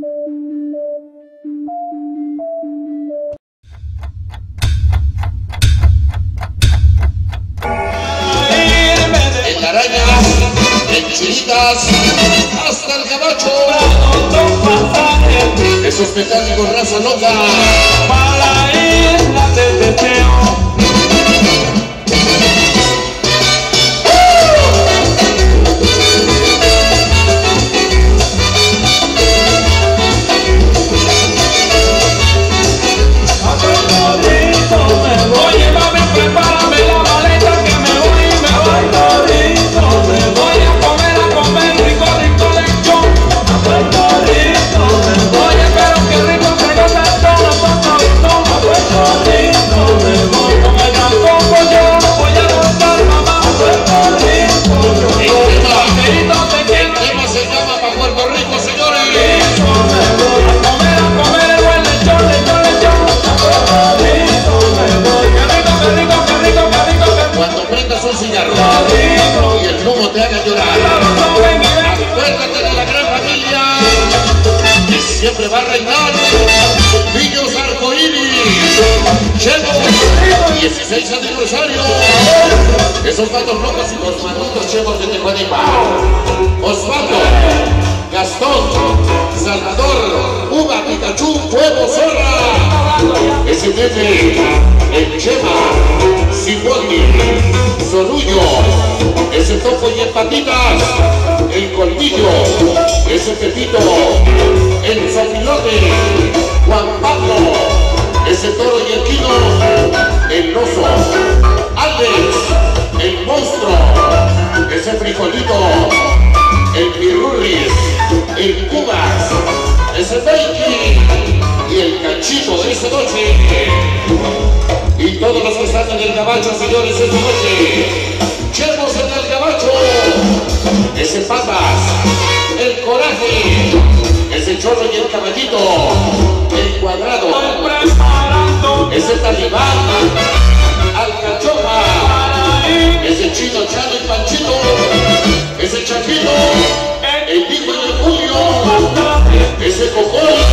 En la araña, en chilitas, hasta el gabacho. Esos metálicos raza loca. Para isla de teteo. Y el humo te haga llorar. Acuérdate de la gran familia que siempre va a reinar. Niños arcoíris, Chemos, 16 aniversario. Esos patos locos y los malditos Chemos de Tecuanipa. Osvaldo, Gastón, Salvador, Uva, Pikachu, Fuego, Zorra. Ese nene, el Chema, Cipote, Sorullo, ese topo y el patitas, el colmillo, ese Pepito, el sopilote, Juan Pablo, ese toro y el quino, el oso, Alex, el monstruo, ese frijolito, el pirurris, el cubas, ese Beiki y el cachito de esa noche. Y todos los que están en el gabacho, señores, esta noche, Chemos en el gabacho, ese Patas, el Coraje, ese Chorro y el Caballito, el Cuadrado, ese Talibán, Alcachofa, ese Chino, Chano y Panchito, ese Chaquito, el Hijo y el Julio, ese Cocol,